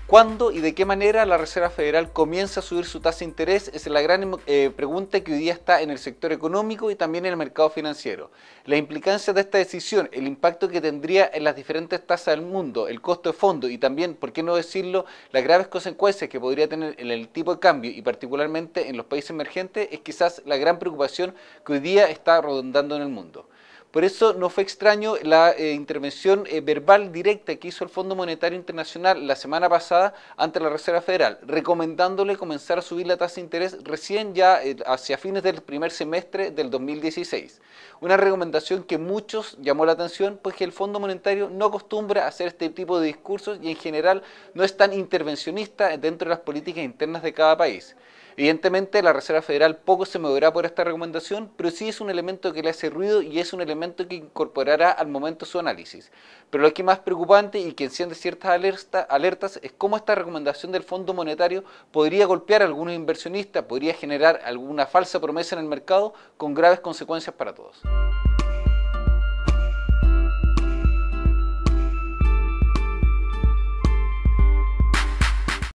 ¿Cuándo y de qué manera la Reserva Federal comienza a subir su tasa de interés? Esa es la gran pregunta que hoy día está en el sector económico y también en el mercado financiero. La implicancia de esta decisión, el impacto que tendría en las diferentes tasas del mundo, el costo de fondo y también, por qué no decirlo, las graves consecuencias que podría tener en el tipo de cambio y particularmente en los países emergentes es quizás la gran preocupación que hoy día está rondando en el mundo. Por eso no fue extraño la intervención verbal directa que hizo el Fondo Monetario Internacional la semana pasada ante la Reserva Federal, recomendándole comenzar a subir la tasa de interés recién ya hacia fines del primer semestre del 2016. Una recomendación que muchos llamó la atención, pues que el Fondo Monetario no acostumbra a hacer este tipo de discursos y en general no es tan intervencionista dentro de las políticas internas de cada país. Evidentemente la Reserva Federal poco se moverá por esta recomendación, pero sí es un elemento que le hace ruido y es un elemento que incorporará al momento su análisis. Pero lo que es más preocupante y que enciende ciertas alertas es cómo esta recomendación del Fondo Monetario podría golpear a algunos inversionistas, podría generar alguna falsa promesa en el mercado con graves consecuencias para todos.